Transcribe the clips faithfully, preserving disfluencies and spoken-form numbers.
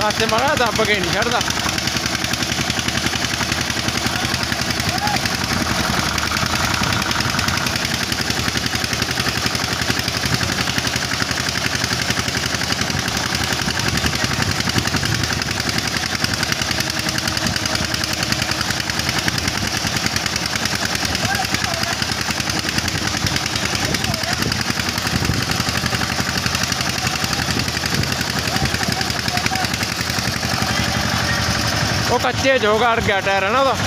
रास्ते मारा दब के नहीं चढ़ता। वो कच्चे जोगा अड़ गया टायर है ना वो।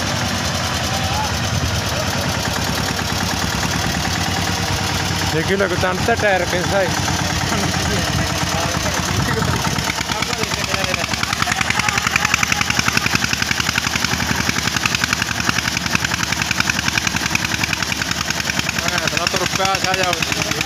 देखिए लोग तंता टायर कैसा है। इतना तो रुपया आ जाओ।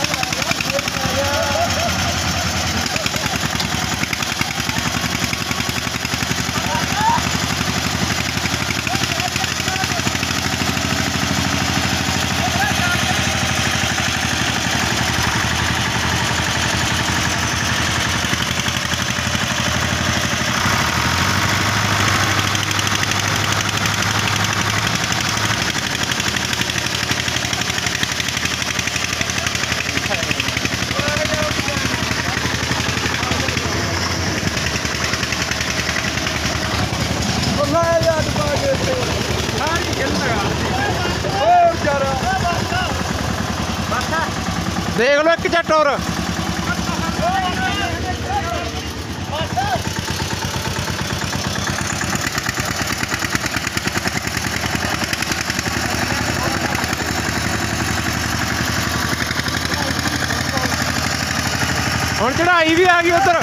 देख लो एक झट और हुण चढ़ाई भी आ गई उधर।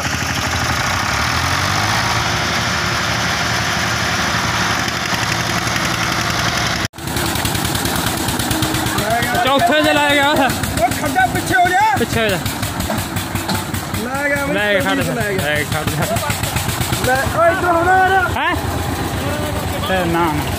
चौथे से लाया गया था। खड्डा पीछे हो जा, पीछे हो जा। लाया गया मैं खड़ जा, खड़ जा। ले ओए इधर हो ना। हैं? ना ना